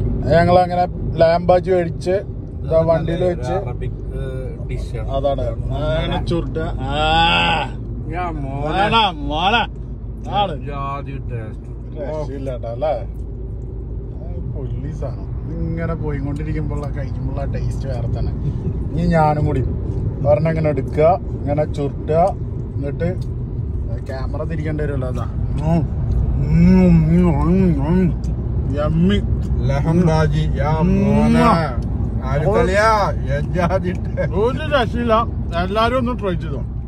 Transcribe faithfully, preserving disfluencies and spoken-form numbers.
ഞങ്ങളങ്ങനെ ലാംബാജി മേടിച്ച് വണ്ടിയിൽ വെച്ച് അതാണ് ചുരുട്ട അല്ലേ പൊല്ലീസാണ് ഇങ്ങനെ പോയിക്കൊണ്ടിരിക്കുമ്പോഴുള്ള കഴിക്കുമ്പോഴുള്ള ടേസ്റ്റ് വേറെ തന്നെ. ഇനി ഞാനും കൂടി ഒരെണ്ണം ഇങ്ങനെ എടുക്കുക, ഇങ്ങനെ ചുരുട്ടുക, എന്നിട്ട് ക്യാമറ തിരിക്കേണ്ടി വരുമല്ലോ. അതാ ഒരു രക്ഷയില്ല. എല്ലാരും ഒന്ന് ട്രൈ ചെയ്തോ.